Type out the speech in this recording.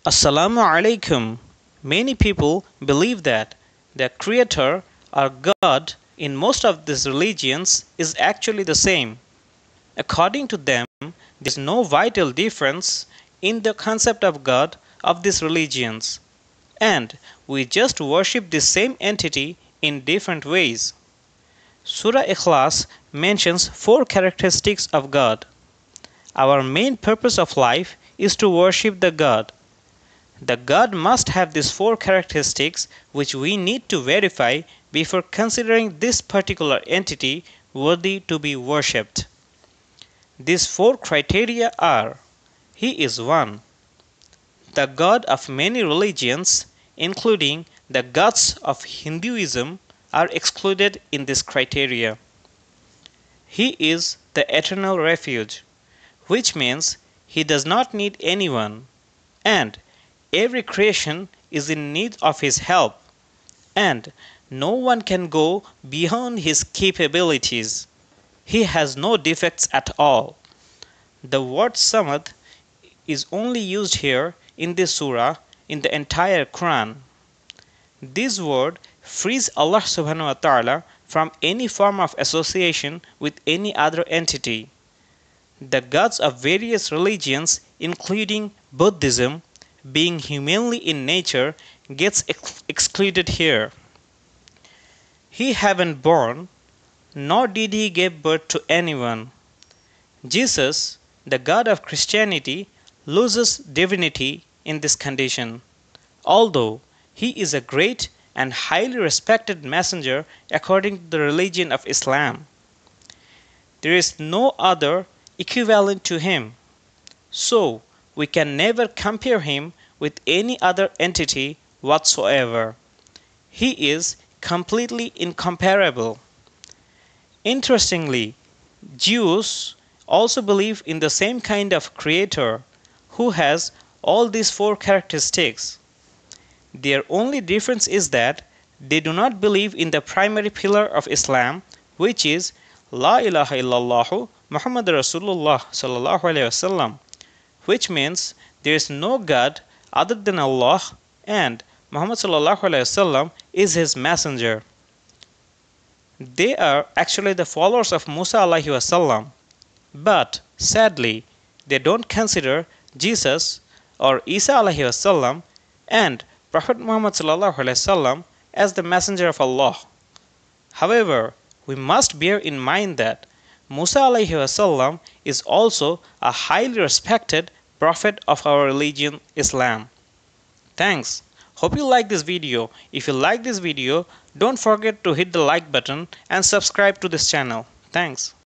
Assalamu alaikum. Many people believe that the creator or God in most of these religions is actually the same. According to them, there is no vital difference in the concept of God of these religions, and we just worship the same entity in different ways. Surah Ikhlas mentions four characteristics of God. Our main purpose of life is to worship the God. The God must have these four characteristics which we need to verify before considering this particular entity worthy to be worshipped. These four criteria are: He is one. The God of many religions, including the gods of Hinduism, are excluded in this criteria. He is the Eternal Refuge, which means He does not need anyone, and every creation is in need of His help, and no one can go beyond His capabilities. He has no defects at all. The word Samad is only used here in this surah in the entire Qur'an. This word frees Allah subhanahu wa ta'ala from any form of association with any other entity. The gods of various religions, including Buddhism, being humanly in nature, gets excluded here. He haven't born, nor did he give birth to anyone. Jesus, the God of Christianity, loses divinity in this condition, although he is a great and highly respected messenger according to the religion of Islam. There is no other equivalent to him, so we can never compare him with any other entity whatsoever. He is completely incomparable. Interestingly, Jews also believe in the same kind of creator who has all these four characteristics. Their only difference is that they do not believe in the primary pillar of Islam, which is La ilaha illallah Muhammad Rasulullah sallallahu alaihi wasallam, which means there is no God other than Allah and Muhammad sallallahu alaihi wasallam is his messenger. They are actually the followers of Musa alaihi wasallam, but sadly they don't consider Jesus or Isa alaihi wasallam and Prophet Muhammad sallallahu alaihi wasallam as the messenger of Allah. However, we must bear in mind that Musa alaihi wasallam is also a highly respected prophet of our religion Islam. Thanks. Hope you like this video. If you like this video, don't forget to hit the like button and subscribe to this channel. Thanks.